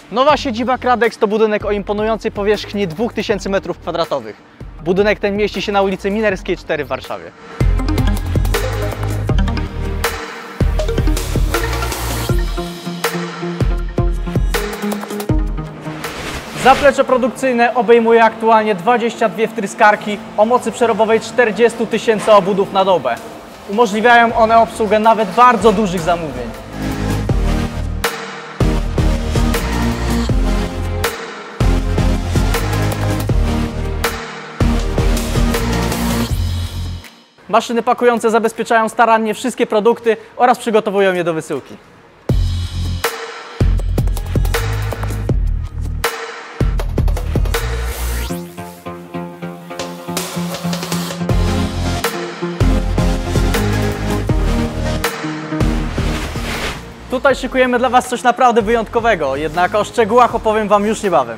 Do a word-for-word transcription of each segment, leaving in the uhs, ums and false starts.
Nowa siedziba Kradex to budynek o imponującej powierzchni dwóch tysięcy metrów kwadratowych. Budynek ten mieści się na ulicy Minerskiej cztery w Warszawie. Zaplecze produkcyjne obejmuje aktualnie dwadzieścia dwie wtryskarki o mocy przerobowej czterdzieści tysięcy obudów na dobę. Umożliwiają one obsługę nawet bardzo dużych zamówień. Maszyny pakujące zabezpieczają starannie wszystkie produkty oraz przygotowują je do wysyłki. Tutaj szykujemy dla Was coś naprawdę wyjątkowego, jednak o szczegółach opowiem Wam już niebawem.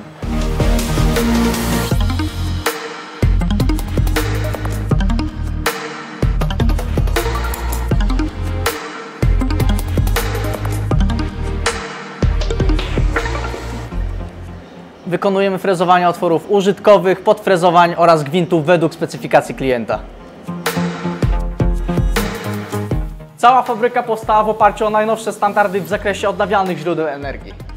Wykonujemy frezowanie otworów użytkowych, podfrezowań oraz gwintów według specyfikacji klienta. Cała fabryka powstała w oparciu o najnowsze standardy w zakresie odnawialnych źródeł energii.